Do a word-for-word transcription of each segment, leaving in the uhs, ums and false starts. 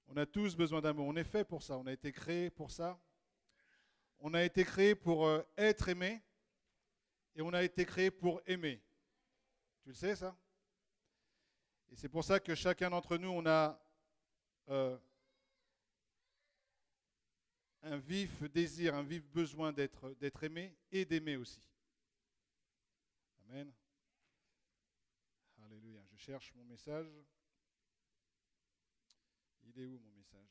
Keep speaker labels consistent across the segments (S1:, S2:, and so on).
S1: On a tous besoin d'amour. On est fait pour ça. On a été créé pour ça. On a été créé pour euh, être aimé. Et on a été créé pour aimer. Tu le sais, ça? Et c'est pour ça que chacun d'entre nous, on a euh, un vif désir, un vif besoin d'être, d'être aimé et d'aimer aussi. Amen. Alléluia. Je cherche mon message. Il est où mon message?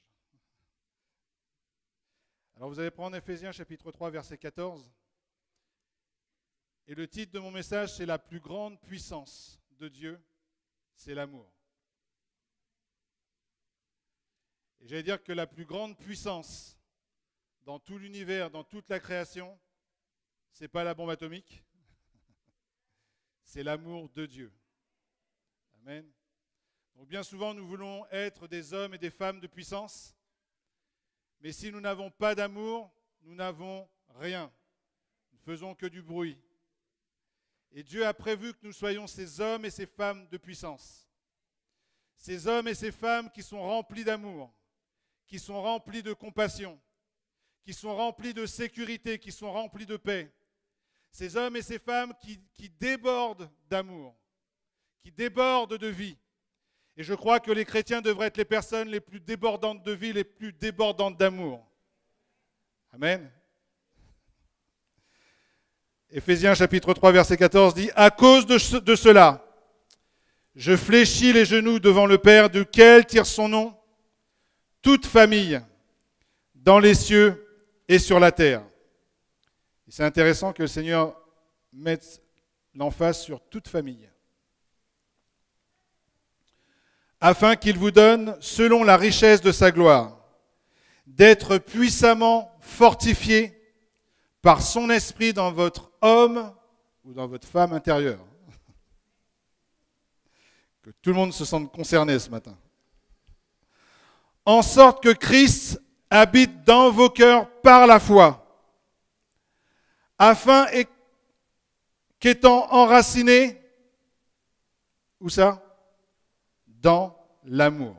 S1: Alors vous allez prendre Éphésiens chapitre trois, verset quatorze. Et le titre de mon message, c'est la plus grande puissance de Dieu, c'est l'amour. Et j'allais dire que la plus grande puissance dans tout l'univers, dans toute la création, ce n'est pas la bombe atomique, c'est l'amour de Dieu. Amen. Donc bien souvent, nous voulons être des hommes et des femmes de puissance, mais si nous n'avons pas d'amour, nous n'avons rien. Nous ne faisons que du bruit. Et Dieu a prévu que nous soyons ces hommes et ces femmes de puissance. Ces hommes et ces femmes qui sont remplis d'amour, qui sont remplis de compassion, qui sont remplis de sécurité, qui sont remplis de paix. Ces hommes et ces femmes qui, qui débordent d'amour, qui débordent de vie. Et je crois que les chrétiens devraient être les personnes les plus débordantes de vie, les plus débordantes d'amour. Amen. Éphésiens chapitre trois, verset quatorze dit « À cause de, ce, de cela, je fléchis les genoux devant le Père, duquel tire son nom toute famille dans les cieux et sur la terre. » C'est intéressant que le Seigneur mette l'emphase sur toute famille. Afin qu'il vous donne, selon la richesse de sa gloire, d'être puissamment fortifié par son esprit dans votre homme ou dans votre femme intérieure. Que tout le monde se sente concerné ce matin. En sorte que Christ habite dans vos cœurs par la foi, afin qu'étant enraciné, où ça? Dans l'amour.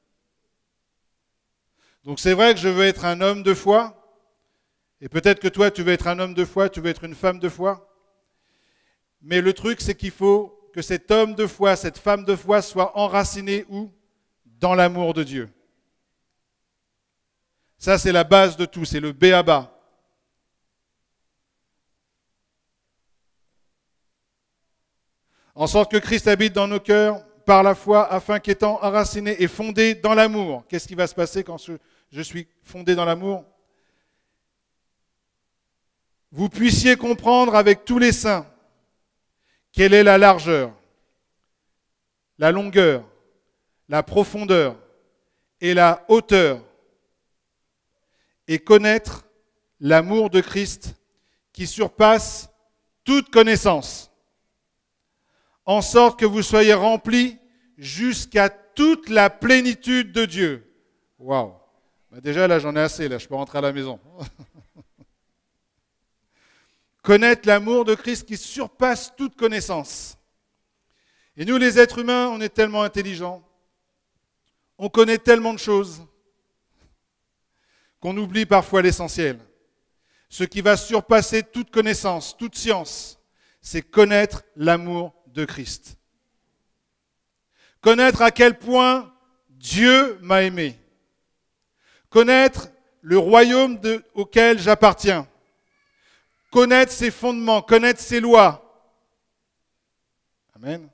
S1: Donc c'est vrai que je veux être un homme de foi, et peut-être que toi tu veux être un homme de foi, tu veux être une femme de foi, mais le truc c'est qu'il faut que cet homme de foi, cette femme de foi soit enraciné où? Dans l'amour de Dieu. Ça c'est la base de tout, c'est le b a ba. En sorte que Christ habite dans nos cœurs par la foi, afin qu'étant enraciné et fondé dans l'amour. Qu'est-ce qui va se passer quand je, je suis fondé dans l'amour? Vous puissiez comprendre avec tous les saints quelle est la largeur, la longueur, la profondeur et la hauteur, et connaître l'amour de Christ qui surpasse toute connaissance, en sorte que vous soyez remplis jusqu'à toute la plénitude de Dieu. Waouh! Bah déjà, là, j'en ai assez, là, je peux rentrer à la maison. Connaître l'amour de Christ qui surpasse toute connaissance. Et nous, les êtres humains, on est tellement intelligents, on connaît tellement de choses, qu'on oublie parfois l'essentiel. Ce qui va surpasser toute connaissance, toute science, c'est connaître l'amour de Christ. Connaître à quel point Dieu m'a aimé. Connaître le royaume de, auquel j'appartiens. Connaître ses fondements, connaître ses lois. Amen.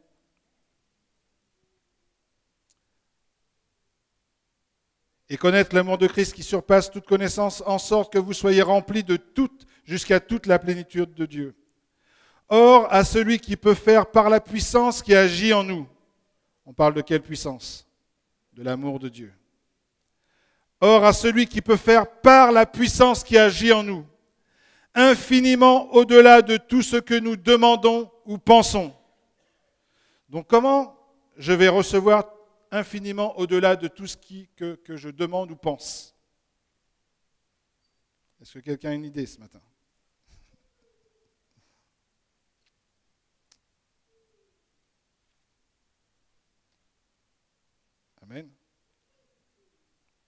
S1: Et connaître l'amour de Christ qui surpasse toute connaissance, en sorte que vous soyez remplis de toute, jusqu'à toute la plénitude de Dieu. Or, à celui qui peut faire par la puissance qui agit en nous. On parle de quelle puissance? De l'amour de Dieu. Or, à celui qui peut faire par la puissance qui agit en nous, infiniment au-delà de tout ce que nous demandons ou pensons. Donc, comment je vais recevoir infiniment au-delà de tout ce qui, que, que je demande ou pense? Est-ce que quelqu'un a une idée ce matin? Amen.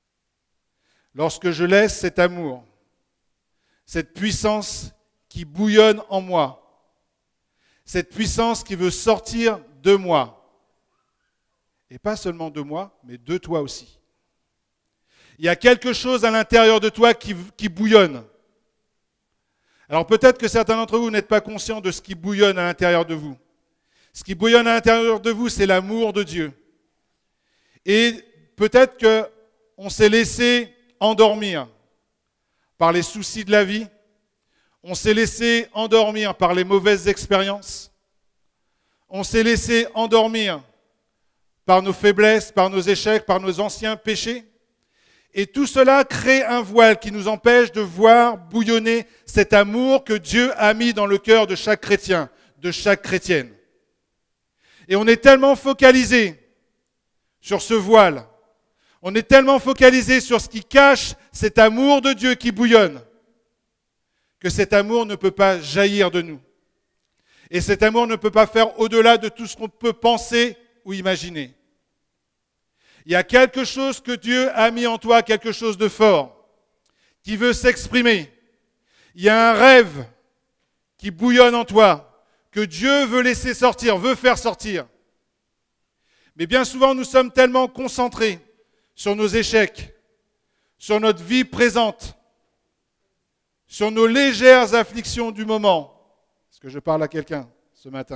S1: lorsque je laisse cet amour, cette puissance qui bouillonne en moi, cette puissance qui veut sortir de moi, et pas seulement de moi, mais de toi aussi. Il y a quelque chose à l'intérieur de toi qui, qui bouillonne. Alors peut-être que certains d'entre vous n'êtes pas conscients de ce qui bouillonne à l'intérieur de vous. Ce qui bouillonne à l'intérieur de vous, c'est l'amour de Dieu. Et peut-être qu'on s'est laissé endormir par les soucis de la vie, on s'est laissé endormir par les mauvaises expériences, on s'est laissé endormir par nos faiblesses, par nos échecs, par nos anciens péchés. Et tout cela crée un voile qui nous empêche de voir bouillonner cet amour que Dieu a mis dans le cœur de chaque chrétien, de chaque chrétienne. Et on est tellement focalisé sur ce voile, on est tellement focalisé sur ce qui cache cet amour de Dieu qui bouillonne, que cet amour ne peut pas jaillir de nous. Et cet amour ne peut pas faire au-delà de tout ce qu'on peut penser ou imaginer. Il y a quelque chose que Dieu a mis en toi, quelque chose de fort, qui veut s'exprimer. Il y a un rêve qui bouillonne en toi, que Dieu veut laisser sortir, veut faire sortir. Mais bien souvent, nous sommes tellement concentrés sur nos échecs, sur notre vie présente, sur nos légères afflictions du moment. Est-ce que je parle à quelqu'un ce matin ?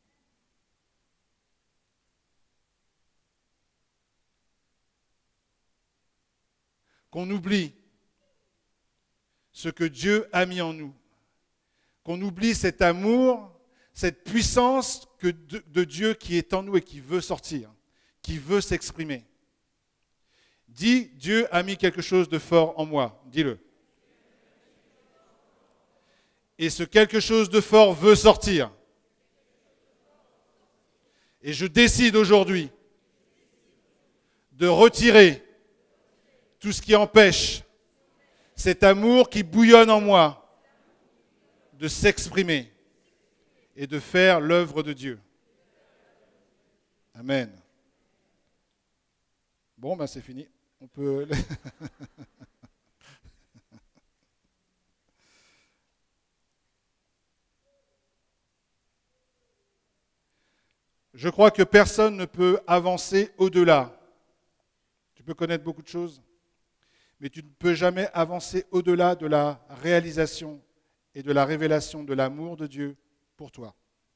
S1: Qu'on oublie ce que Dieu a mis en nous, qu'on oublie cet amour, cette puissance que de, de Dieu qui est en nous et qui veut sortir, qui veut s'exprimer. Dis, Dieu a mis quelque chose de fort en moi, dis-le. Et ce quelque chose de fort veut sortir. Et je décide aujourd'hui de retirer tout ce qui empêche cet amour qui bouillonne en moi de s'exprimer et de faire l'œuvre de Dieu. Amen. Bon, ben c'est fini. On peut... Je crois que personne ne peut avancer au-delà. Tu peux connaître beaucoup de choses, mais tu ne peux jamais avancer au-delà de la réalisation et de la révélation de l'amour de Dieu pour toi.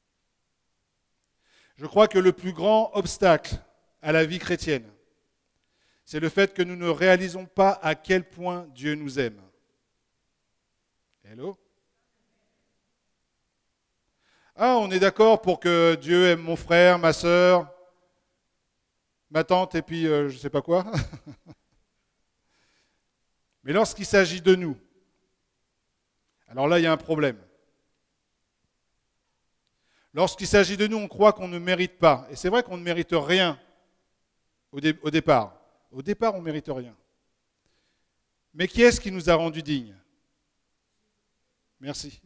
S1: Je crois que le plus grand obstacle à la vie chrétienne, c'est le fait que nous ne réalisons pas à quel point Dieu nous aime. Hello ? Ah, on est d'accord pour que Dieu aime mon frère, ma sœur, ma tante et puis euh, je ne sais pas quoi. Mais lorsqu'il s'agit de nous, alors là, il y a un problème. Lorsqu'il s'agit de nous, on croit qu'on ne mérite pas. Et c'est vrai qu'on ne mérite rien au, dé- au départ. Au départ, on ne mérite rien. Mais qui est-ce qui nous a rendus dignes ? Merci.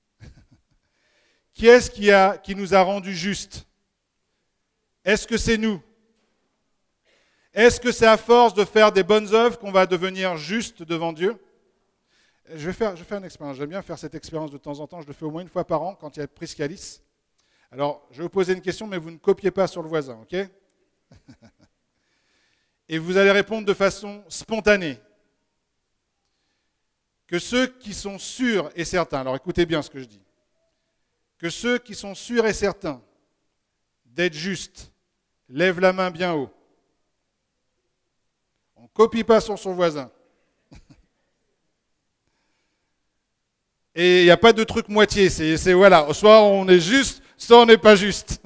S1: Qui est-ce qui, a, qui nous a rendus justes ? Est-ce que c'est nous ? Est-ce que c'est à force de faire des bonnes œuvres qu'on va devenir juste devant Dieu ? Je vais faire, je vais faire une expérience. J'aime bien faire cette expérience de temps en temps. Je le fais au moins une fois par an quand il y a Priscalis. Alors, je vais vous poser une question, mais vous ne copiez pas sur le voisin, ok ? Et vous allez répondre de façon spontanée. Que ceux qui sont sûrs et certains, alors écoutez bien ce que je dis, que ceux qui sont sûrs et certains d'être justes lèvent la main bien haut. On ne copie pas sur son voisin. Et il n'y a pas de truc moitié, c'est, c'est voilà, soit on est juste, soit on n'est pas juste.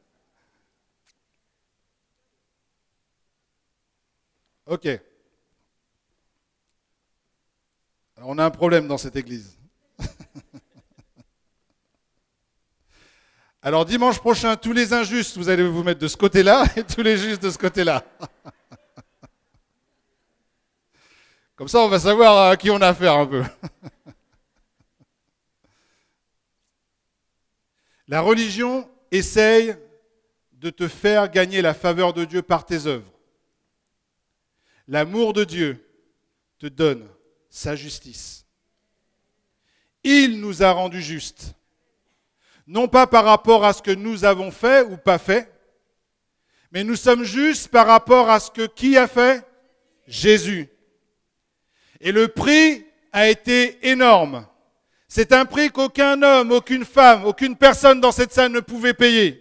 S1: Ok. Alors on a un problème dans cette église. Alors dimanche prochain, tous les injustes, vous allez vous mettre de ce côté-là et tous les justes de ce côté-là. Comme ça, on va savoir à qui on a affaire un peu. La religion essaye de te faire gagner la faveur de Dieu par tes œuvres. L'amour de Dieu te donne sa justice. Il nous a rendus justes. Non pas par rapport à ce que nous avons fait ou pas fait, mais nous sommes justes par rapport à ce que qui a fait? Jésus. Et le prix a été énorme. C'est un prix qu'aucun homme, aucune femme, aucune personne dans cette salle ne pouvait payer.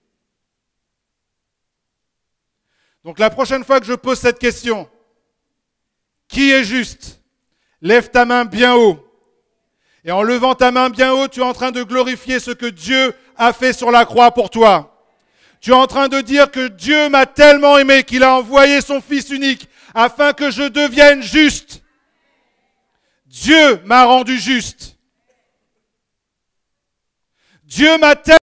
S1: Donc la prochaine fois que je pose cette question, qui est juste? Lève ta main bien haut. Et en levant ta main bien haut, tu es en train de glorifier ce que Dieu a fait sur la croix pour toi. Tu es en train de dire que Dieu m'a tellement aimé qu'il a envoyé son Fils unique afin que je devienne juste. Dieu m'a rendu juste. Dieu m'a tellement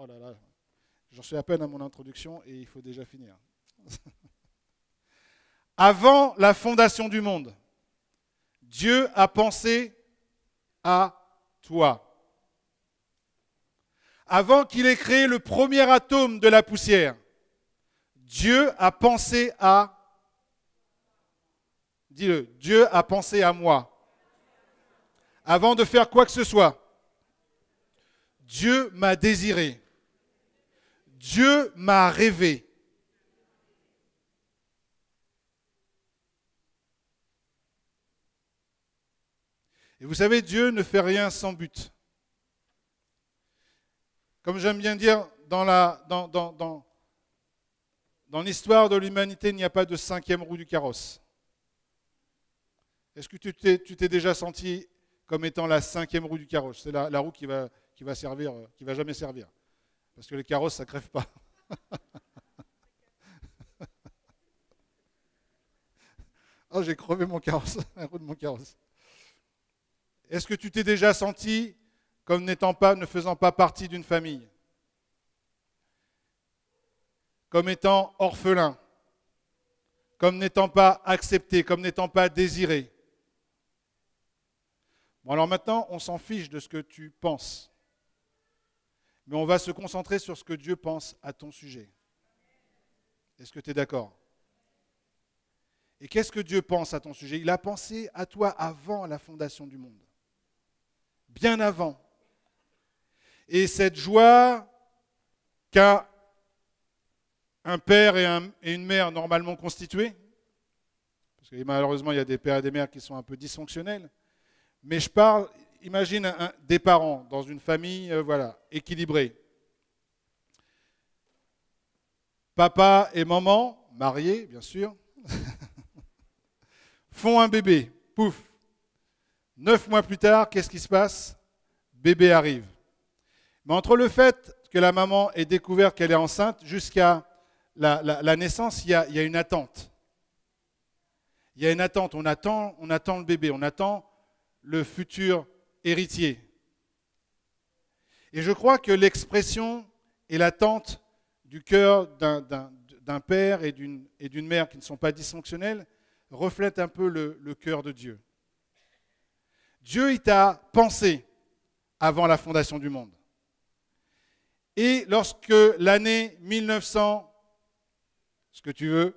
S1: Oh là là, j'en suis à peine à mon introduction et il faut déjà finir. Avant la fondation du monde, Dieu a pensé à toi. Avant qu'il ait créé le premier atome de la poussière, Dieu a pensé à... Dis-le, Dieu a pensé à moi. Avant de faire quoi que ce soit, Dieu m'a désiré. Dieu m'a rêvé. Et vous savez, Dieu ne fait rien sans but. Comme j'aime bien dire, dans la, dans, dans, dans, dans l'histoire de l'humanité, il n'y a pas de cinquième roue du carrosse. Est-ce que tu t'es, tu t'es déjà senti comme étant la cinquième roue du carrosse? C'est la, la roue qui va, qui va servir, qui va jamais servir. Parce que les carrosses, ça ne crève pas. Oh, j'ai crevé mon carrosse, la roue de mon carrosse. Est-ce que tu t'es déjà senti comme n'étant pas, ne faisant pas partie d'une famille? Comme étant orphelin? Comme n'étant pas accepté? Comme n'étant pas désiré? Bon, alors maintenant, on s'en fiche de ce que tu penses. Mais on va se concentrer sur ce que Dieu pense à ton sujet. Est-ce que tu es d'accord? Et qu'est-ce que Dieu pense à ton sujet? Il a pensé à toi avant la fondation du monde. Bien avant. Et cette joie qu'a un père et, un, et une mère normalement constitués, parce que malheureusement il y a des pères et des mères qui sont un peu dysfonctionnels, mais je parle, imagine un, un, des parents dans une famille euh, voilà, équilibrée. Papa et maman, mariés bien sûr, font un bébé, pouf. Neuf mois plus tard, qu'est-ce qui se passe? Bébé arrive. Mais entre le fait que la maman ait découvert qu'elle est enceinte jusqu'à la, la, la naissance, il y, a, il y a une attente. Il y a une attente. On attend, on attend le bébé, on attend le futur héritier. Et je crois que l'expression et l'attente du cœur d'un, d'un, d'un père et d'une, et d'une mère qui ne sont pas dysfonctionnels reflète un peu le, le cœur de Dieu. Dieu, il t'a pensé avant la fondation du monde. Et lorsque l'année mille neuf cents, ce que tu veux,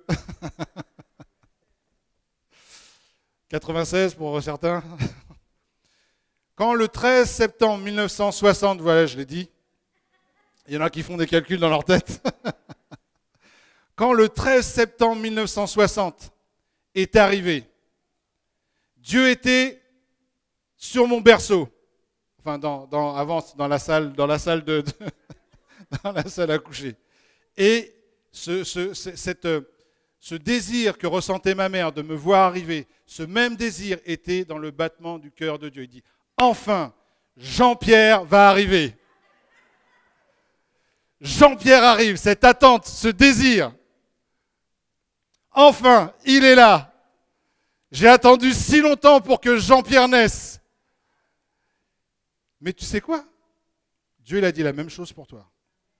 S1: quatre-vingt-seize pour certains, quand le treize septembre mille neuf cent soixante, voilà, je l'ai dit, il y en a qui font des calculs dans leur tête, quand le treize septembre mille neuf cent soixante est arrivé, Dieu était sur mon berceau, enfin dans, dans, avant dans la salle, dans la salle de, de dans la salle à coucher. Et ce, ce, cette, ce désir que ressentait ma mère de me voir arriver, ce même désir était dans le battement du cœur de Dieu. Il dit, enfin, Jean-Pierre va arriver. Jean-Pierre arrive, cette attente, ce désir. Enfin, il est là. J'ai attendu si longtemps pour que Jean-Pierre naisse. Mais tu sais quoi? Dieu il a dit la même chose pour toi.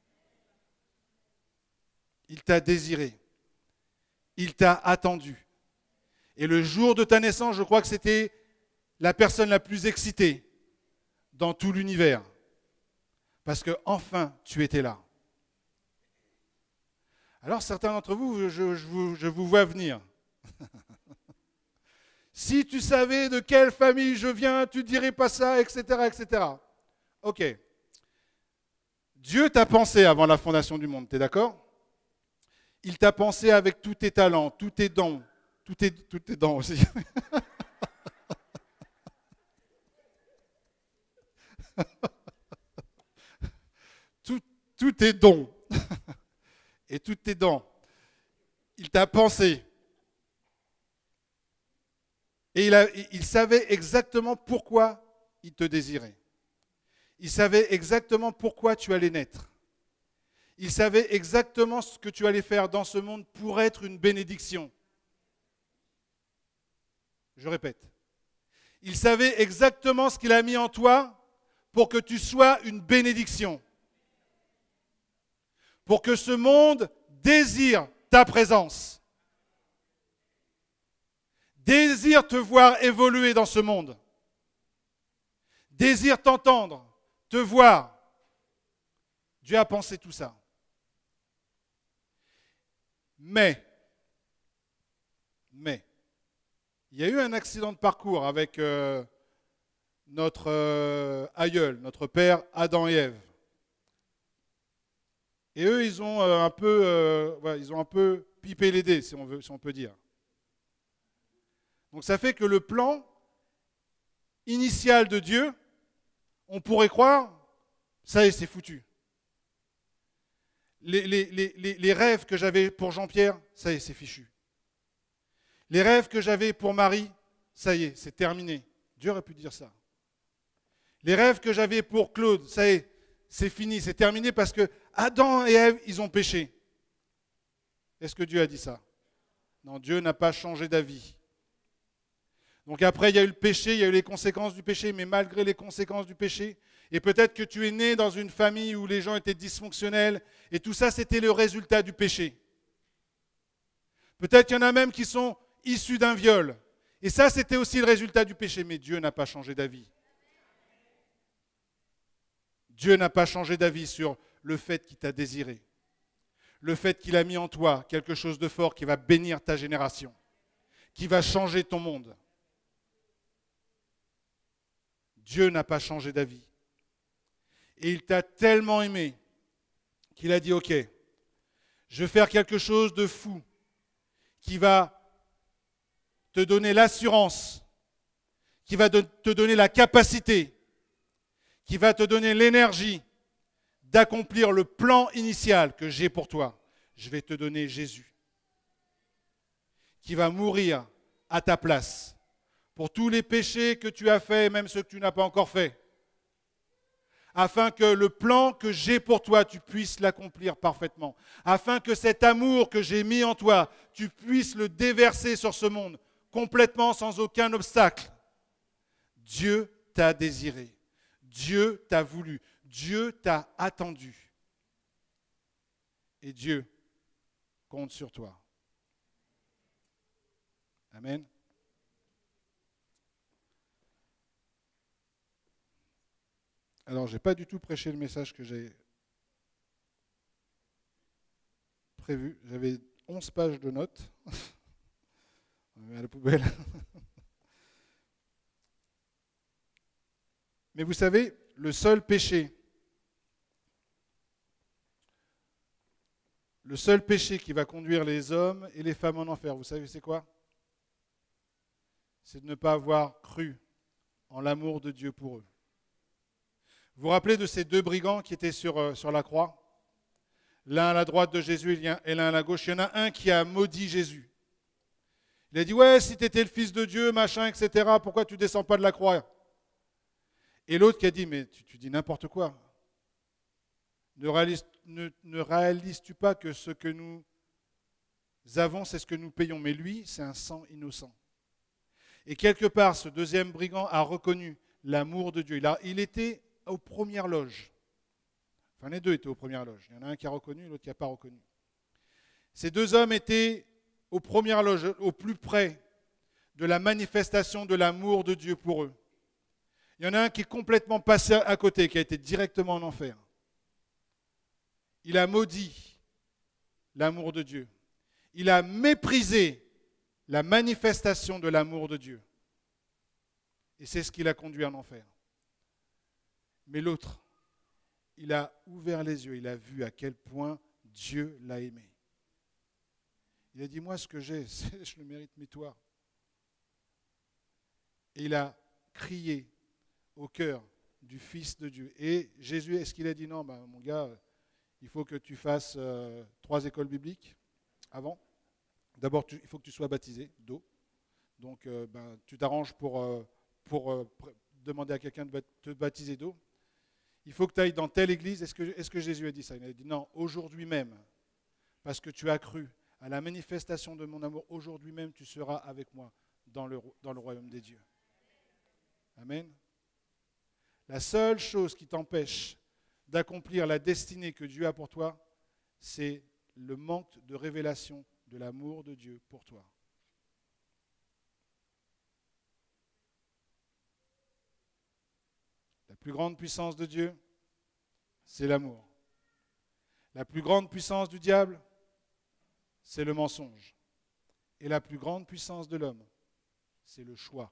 S1: Il t'a désiré. Il t'a attendu. Et le jour de ta naissance, je crois que c'était la personne la plus excitée dans tout l'univers. Parce que enfin, tu étais là. Alors certains d'entre vous, je, je, je, vous, je vous vois venir. Si tu savais de quelle famille je viens, tu ne dirais pas ça, et cetera, et cetera. Ok. Dieu t'a pensé avant la fondation du monde, tu es d'accord? Il t'a pensé avec tous tes talents, tous tes dons, tous tes, tous tes dons aussi. Tous tes dons et toutes tes dents. Il t'a pensé. Et il, a, il savait exactement pourquoi il te désirait. Il savait exactement pourquoi tu allais naître. Il savait exactement ce que tu allais faire dans ce monde pour être une bénédiction. Je répète. Il savait exactement ce qu'il a mis en toi pour que tu sois une bénédiction. pour que ce monde désire ta présence. Désire te voir évoluer dans ce monde. Désire t'entendre, te voir. Dieu a pensé tout ça. Mais, mais, il y a eu un accident de parcours avec euh, notre euh, aïeul, notre père Adam et Ève. Et eux, ils ont euh, un peu, euh, voilà, ils ont un peu pipé les dés, si on veut, si on peut dire. Donc ça fait que le plan initial de Dieu, on pourrait croire, ça y est, c'est foutu. Les, les, les, les rêves que j'avais pour Jean-Pierre, ça y est, c'est fichu. Les rêves que j'avais pour Marie, ça y est, c'est terminé. Dieu aurait pu dire ça. Les rêves que j'avais pour Claude, ça y est, c'est fini, c'est terminé parce que Adam et Ève, ils ont péché. Est-ce que Dieu a dit ça? Non, Dieu n'a pas changé d'avis. Donc après, il y a eu le péché, il y a eu les conséquences du péché, mais malgré les conséquences du péché, et peut-être que tu es né dans une famille où les gens étaient dysfonctionnels, et tout ça, c'était le résultat du péché. Peut-être qu'il y en a même qui sont issus d'un viol, et ça, c'était aussi le résultat du péché, mais Dieu n'a pas changé d'avis. Dieu n'a pas changé d'avis sur le fait qu'il t'a désiré, le fait qu'il a mis en toi quelque chose de fort qui va bénir ta génération, qui va changer ton monde. Dieu n'a pas changé d'avis. Et il t'a tellement aimé qu'il a dit, ok, je vais faire quelque chose de fou qui va te donner l'assurance, qui va te donner la capacité, qui va te donner l'énergie d'accomplir le plan initial que j'ai pour toi. Je vais te donner Jésus, qui va mourir à ta place pour tous les péchés que tu as faits et même ceux que tu n'as pas encore faits, afin que le plan que j'ai pour toi, tu puisses l'accomplir parfaitement, afin que cet amour que j'ai mis en toi, tu puisses le déverser sur ce monde, complètement sans aucun obstacle. Dieu t'a désiré, Dieu t'a voulu, Dieu t'a attendu. Et Dieu compte sur toi. Amen. Alors, je n'ai pas du tout prêché le message que j'ai prévu. J'avais onze pages de notes. On met à la poubelle. Mais vous savez, le seul péché, le seul péché qui va conduire les hommes et les femmes en enfer, vous savez c'est quoi? C'est de ne pas avoir cru en l'amour de Dieu pour eux. Vous vous rappelez de ces deux brigands qui étaient sur, euh, sur la croix? L'un à la droite de Jésus et l'un à la gauche. Il y en a un qui a maudit Jésus. Il a dit, ouais, si tu étais le Fils de Dieu, machin, et cetera, pourquoi tu ne descends pas de la croix? Et l'autre qui a dit, mais tu, tu dis n'importe quoi. Ne, réalise, ne, ne réalises-tu pas que ce que nous avons, c'est ce que nous payons? Mais lui, c'est un sang innocent. Et quelque part, ce deuxième brigand a reconnu l'amour de Dieu. Il, a, il était aux premières loges. Enfin, les deux étaient aux premières loges. Il y en a un qui a reconnu, l'autre qui n'a pas reconnu. Ces deux hommes étaient aux premières loges, au plus près de la manifestation de l'amour de Dieu pour eux. Il y en a un qui est complètement passé à côté, qui a été directement en enfer. Il a maudit l'amour de Dieu. Il a méprisé la manifestation de l'amour de Dieu. Et c'est ce qui l'a conduit en enfer. Mais l'autre, il a ouvert les yeux, il a vu à quel point Dieu l'a aimé. Il a dit, moi ce que j'ai, je le mérite, mais toi. Et il a crié au cœur du Fils de Dieu. Et Jésus, est-ce qu'il a dit, non, ben, mon gars, il faut que tu fasses euh, trois écoles bibliques avant. D'abord, tu, il faut que tu sois baptisé d'eau. Donc, euh, ben, tu t'arranges pour, euh, pour euh, demander à quelqu'un de te baptiser d'eau. Il faut que tu ailles dans telle église. Est-ce que, est-ce que Jésus a dit ça? Il a dit non, aujourd'hui même, parce que tu as cru à la manifestation de mon amour, aujourd'hui même tu seras avec moi dans le, dans le royaume des dieux. Amen. La seule chose qui t'empêche d'accomplir la destinée que Dieu a pour toi, c'est le manque de révélation de l'amour de Dieu pour toi. La plus grande puissance de Dieu, c'est l'amour. La plus grande puissance du diable, c'est le mensonge. Et la plus grande puissance de l'homme, c'est le choix.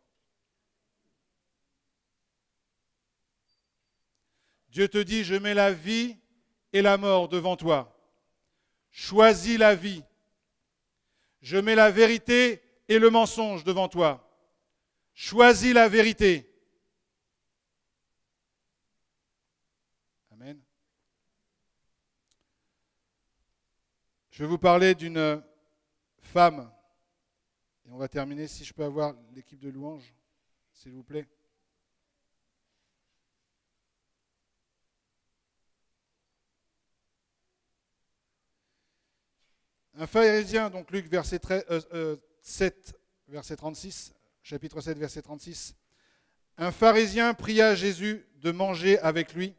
S1: Dieu te dit, je mets la vie et la mort devant toi. Choisis la vie. Je mets la vérité et le mensonge devant toi. Choisis la vérité. Amen. Je vais vous parler d'une femme. Et on va terminer, si je peux avoir l'équipe de louanges, s'il vous plaît. Un pharisien, donc Luc verset treize, euh, euh, sept, verset trente-six, chapitre sept, verset trente-six. Un pharisien pria Jésus de manger avec lui.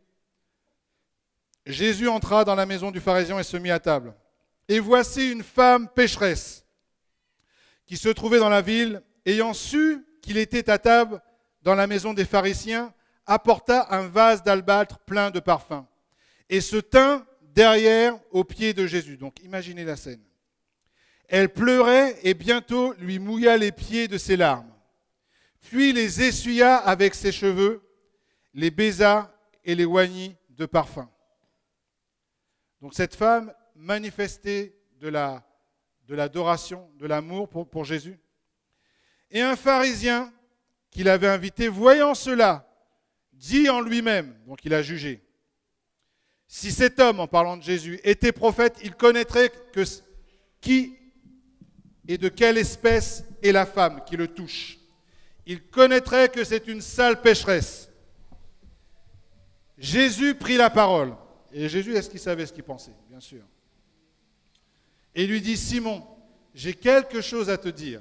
S1: Jésus entra dans la maison du pharisien et se mit à table. Et voici une femme pécheresse qui se trouvait dans la ville, ayant su qu'il était à table dans la maison des pharisiens, apporta un vase d'albâtre plein de parfums et se tint derrière aux pieds de Jésus. Donc imaginez la scène. Elle pleurait et bientôt lui mouilla les pieds de ses larmes. Puis les essuya avec ses cheveux, les baisa et les oignit de parfum. Donc cette femme manifestait de la, de l'adoration, de l'amour pour, pour Jésus. Et un pharisien qui l'avait invité, voyant cela, dit en lui-même, donc il a jugé, si cet homme, en parlant de Jésus, était prophète, il connaîtrait que, qui et de quelle espèce est la femme qui le touche. Il connaîtrait que c'est une sale pécheresse. Jésus prit la parole. Et Jésus, est-ce qu'il savait ce qu'il pensait? Bien sûr. Et lui dit, Simon, j'ai quelque chose à te dire.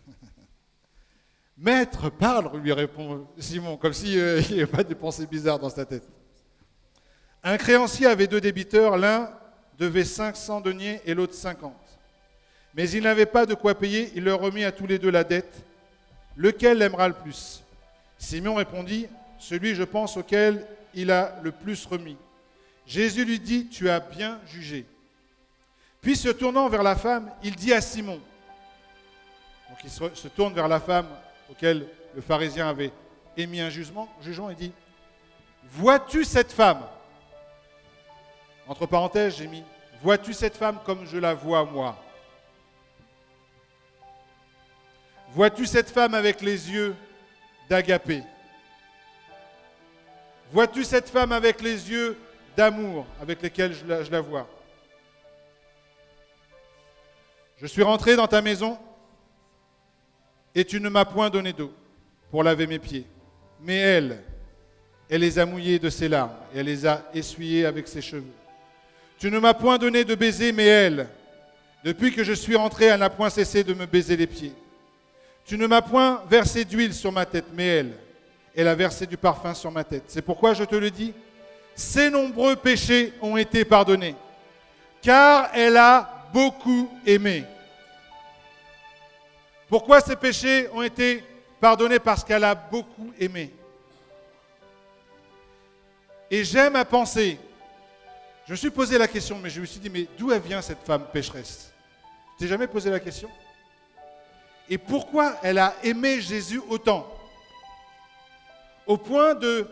S1: Maître, parle, lui répond Simon, comme s'il euh, n'y avait pas des pensées bizarres dans sa tête. Un créancier avait deux débiteurs, l'un devait cinq cents deniers et l'autre cinquante. Mais il n'avait pas de quoi payer, il leur remit à tous les deux la dette. Lequel l'aimera le plus? Simon répondit, celui, je pense, auquel il a le plus remis. Jésus lui dit, tu as bien jugé. Puis se tournant vers la femme, il dit à Simon, donc il se, se tourne vers la femme auquel le pharisien avait émis un jugement, jugement et dit, vois-tu cette femme? Entre parenthèses, j'ai mis, vois-tu cette femme comme je la vois moi? Vois-tu cette femme avec les yeux d'Agapé? Vois-tu cette femme avec les yeux d'amour avec lesquels je la, je la vois? Je suis rentré dans ta maison et tu ne m'as point donné d'eau pour laver mes pieds. Mais elle, elle les a mouillés de ses larmes et elle les a essuyés avec ses cheveux. Tu ne m'as point donné de baiser, mais elle, depuis que je suis rentré, elle n'a point cessé de me baiser les pieds. Tu ne m'as point versé d'huile sur ma tête, mais elle, elle a versé du parfum sur ma tête. C'est pourquoi je te le dis, ses nombreux péchés ont été pardonnés, car elle a beaucoup aimé. Pourquoi ces péchés ont été pardonnés? Parce qu'elle a beaucoup aimé. Et j'aime à penser, je me suis posé la question, mais je me suis dit, mais d'où elle vient cette femme pécheresse? Tu t'es jamais posé la question? Et pourquoi elle a aimé Jésus autant? Au point de,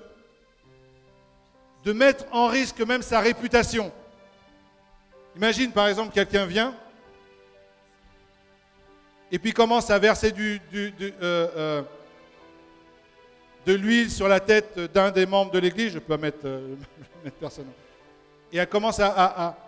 S1: de mettre en risque même sa réputation. Imagine par exemple quelqu'un vient et puis commence à verser du, du, du, euh, euh, de l'huile sur la tête d'un des membres de l'église. Je ne peux pas mettre, euh, mettre personne. Et elle commence à, à, à,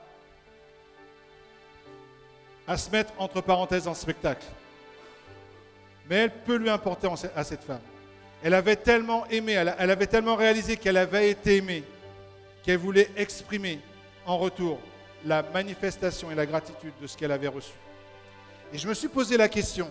S1: à se mettre entre parenthèses en spectacle. Mais elle peut lui importer à cette femme. Elle avait tellement aimé, elle, elle avait tellement réalisé qu'elle avait été aimée, qu'elle voulait exprimer en retour la manifestation et la gratitude de ce qu'elle avait reçu. Et je me suis posé la question.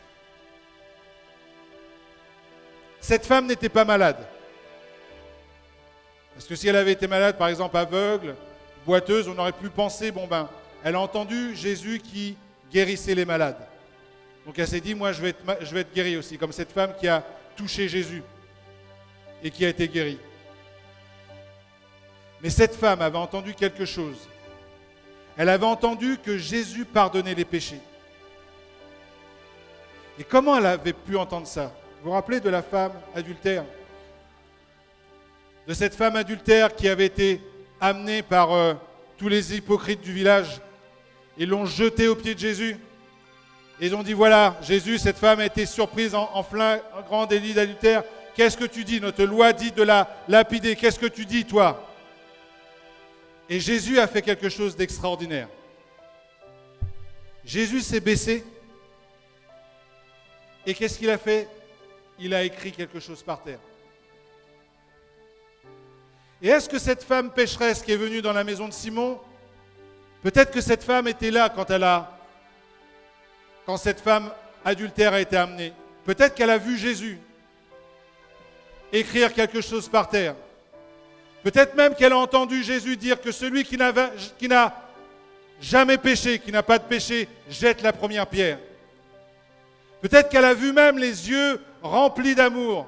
S1: Cette femme n'était pas malade. Parce que si elle avait été malade, par exemple aveugle, boiteuse, on aurait pu penser, bon ben, elle a entendu Jésus qui guérissait les malades. Donc elle s'est dit, moi je vais, être, je vais être guérie aussi, comme cette femme qui a touché Jésus et qui a été guérie. Mais cette femme avait entendu quelque chose. Elle avait entendu que Jésus pardonnait les péchés. Et comment elle avait pu entendre ça? Vous vous rappelez de la femme adultère? De cette femme adultère qui avait été amenée par euh, tous les hypocrites du village. Ils l'ont jetée aux pieds de Jésus. Et ils ont dit, voilà, Jésus, cette femme a été surprise en, en plein en grand délit d'adultère. Qu'est-ce que tu dis? Notre loi dit de la lapider. Qu'est-ce que tu dis, toi? Et Jésus a fait quelque chose d'extraordinaire. Jésus s'est baissé. Et qu'est-ce qu'il a fait? Il a écrit quelque chose par terre. Et est-ce que cette femme pécheresse qui est venue dans la maison de Simon, peut-être que cette femme était là quand elle a, quand cette femme adultère a été amenée. Peut-être qu'elle a vu Jésus écrire quelque chose par terre. Peut-être même qu'elle a entendu Jésus dire que celui qui n'a, qui n'a jamais péché, qui n'a pas de péché, jette la première pierre. Peut-être qu'elle a vu même les yeux remplis d'amour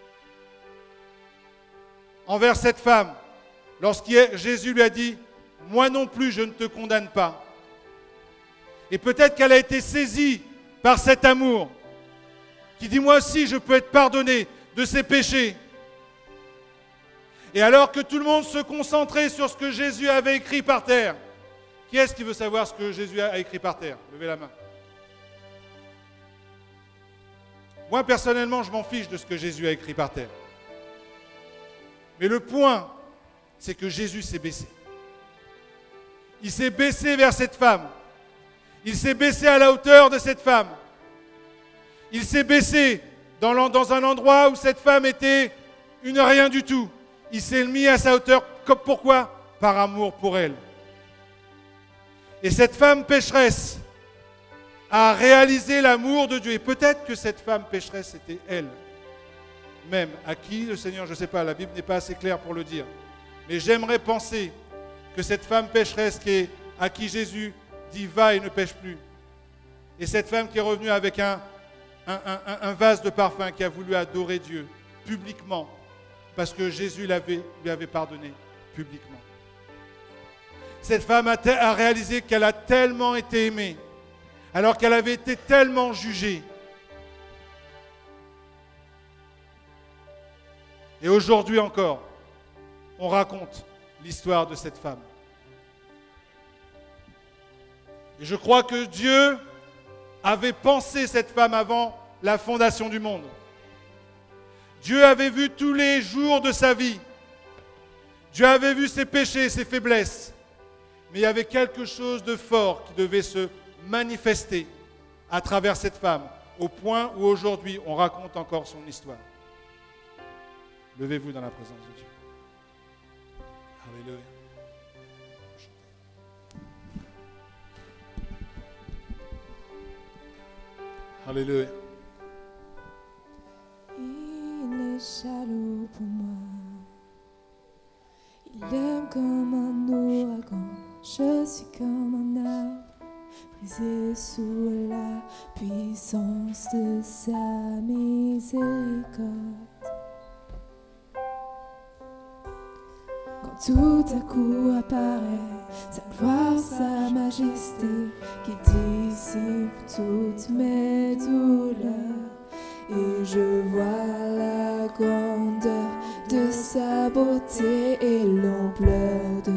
S1: envers cette femme, lorsque Jésus lui a dit « Moi non plus, je ne te condamne pas ». Et peut-être qu'elle a été saisie par cet amour, qui dit « Moi aussi, je peux être pardonné de ses péchés ». Et alors que tout le monde se concentrait sur ce que Jésus avait écrit par terre, qui est-ce qui veut savoir ce que Jésus a écrit par terre? Levez la main. Moi, personnellement, je m'en fiche de ce que Jésus a écrit par terre. Mais le point, c'est que Jésus s'est baissé. Il s'est baissé vers cette femme. Il s'est baissé à la hauteur de cette femme. Il s'est baissé dans, dans un endroit où cette femme était une rien du tout. Il s'est mis à sa hauteur. Pourquoi? Par amour pour elle. Et cette femme pécheresse a réalisé l'amour de Dieu. Et peut-être que cette femme pécheresse, c'était elle. Même à qui le Seigneur, je ne sais pas, la Bible n'est pas assez claire pour le dire. Mais j'aimerais penser que cette femme pécheresse qui est, à qui Jésus dit « va et ne pêche plus ». Et cette femme qui est revenue avec un, un, un, un vase de parfum, qui a voulu adorer Dieu publiquement, parce que Jésus l'avait, lui avait pardonné publiquement. Cette femme a, te, a réalisé qu'elle a tellement été aimée, alors qu'elle avait été tellement jugée. Et aujourd'hui encore, on raconte l'histoire de cette femme. Et je crois que Dieu avait pensé cette femme avant la fondation du monde. Dieu avait vu tous les jours de sa vie. Dieu avait vu ses péchés, ses faiblesses. Mais il y avait quelque chose de fort qui devait se manifester à travers cette femme, au point où aujourd'hui on raconte encore son histoire. Levez-vous dans la présence de Dieu. Alléluia. Alléluia.
S2: Il est jaloux pour moi. Il aime comme un ouragan. Je suis comme un arbre brisé sous la puissance de sa miséricorde. Quand tout à coup apparaît sa gloire, sa majesté, qui dissipe toutes mes douleurs, et je vois la grandeur de sa beauté et l'ampleur